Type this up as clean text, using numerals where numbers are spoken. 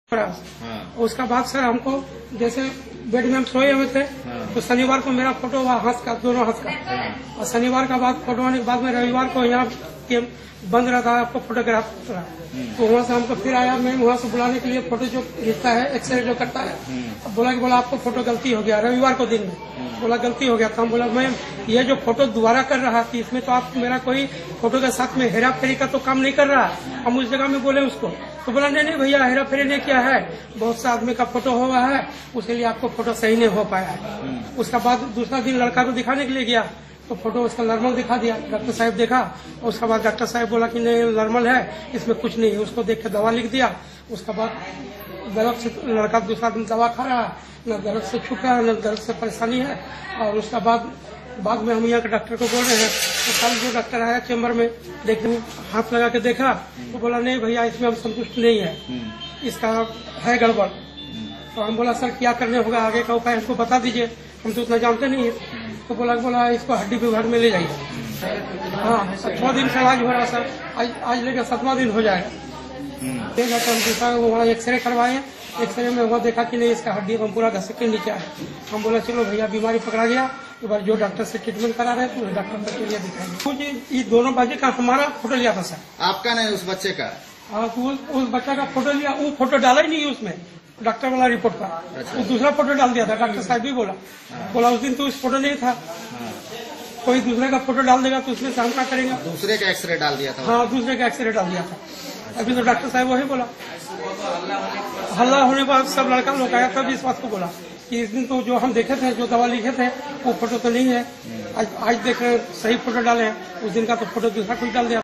हाँ। उसका बाद सर हमको जैसे बेड में हम सोए हुए थे तो शनिवार को मेरा फोटो हुआ हाथ का, दोनों हाथ का। और शनिवार का बाद फोटो आने के बाद में रविवार को यहाँ बंद रहता है आपको फोटोग्राफ रहा। तो वहाँ से हमको फिर आया, मैं वहाँ से बुलाने के लिए फोटो जो खींचता है, एक्सरे जो करता है, बोला आपको फोटो गलती हो गया रविवार को दिन में। बोला गलती हो गया था। हम बोला मैम ये जो फोटो दोबारा कर रहा थी इसमें तो आप मेरा कोई फोटो के साथ में हेरा फेरी का तो काम नहीं कर रहा। हम उस जगह में बोले उसको, तो बोला नहीं भैया हेरा फेरी ने क्या है, बहुत से आदमी का फोटो हुआ है उसके लिए आपको फोटो सही नहीं हो पाया है। उसका बाद दूसरा दिन लड़का को दिखाने के लिए गया तो फोटो उसका नॉर्मल दिखा दिया। डॉक्टर साहब देखा और उसके बाद डॉक्टर साहब बोला कि नहीं नॉर्मल है, इसमें कुछ नहीं है। उसको देख के दवा लिख दिया। उसके बाद दर्द से लड़का दूसरा दिन दवा खा रहा है, न दर्द से छूट रहा है न दर्द से परेशानी है। और उसका बाद में हम यहाँ के डॉक्टर को बोल रहे हैं तो कल जो डॉक्टर आया चैम्बर में देखने हाथ लगा के देखा तो बोला नहीं भैया इसमें हम संतुष्ट नहीं है, इसका है गड़बड़। तो हम बोला सर क्या करने होगा, आगे का उपाय हमको बता दीजिए, हम तो उतना जानते नहीं है। तो बोला इसको हड्डी विभाग में ले जाइए। हाँ 6 दिन से इलाज हो रहा सर, आज लेकर 7वां दिन हो जाएगा। देखा तो हम दूसरा वहाँ एक्सरे करवाए, एक्सरे में वहाँ देखा कि नहीं इसका हड्डी हम पूरा घसक के नीचे है। हम बोला चलो भैया बीमारी पकड़ा गया, तो बार जो डॉक्टर से ट्रीटमेंट करा रहे हैं तो डॉक्टर के लिए दिखाएंगे। मुझे ये दोनों बच्चे का हमारा फोटो लिया था सर। आपका नहीं उस बच्चे का? हाँ तो उस बच्चा का फोटो लिया, वो फोटो डाला ही नहीं उसमें डॉक्टर वाला रिपोर्ट का। अच्छा। वो दूसरा फोटो डाल दिया था। डॉक्टर साहब भी बोला उस दिन तो उस फोटो नहीं था। कोई दूसरे का फोटो डाल देगा तो उसमें से हम क्या करेंगे। दूसरे का एक्सरे डाल दिया था? हाँ दूसरे का एक्सरे डाल दिया था। अभी तो डॉक्टर साहब वही बोला, हल्ला होने के बाद सब लड़का लोग आया तब इस बात को बोला कि इस दिन तो जो हम देखे थे, जो दवा लिखे थे वो फोटो तो नहीं है। आज देख रहे सही फोटो डाले हैं, उस दिन का तो फोटो दूसरा कोई डाल दिया।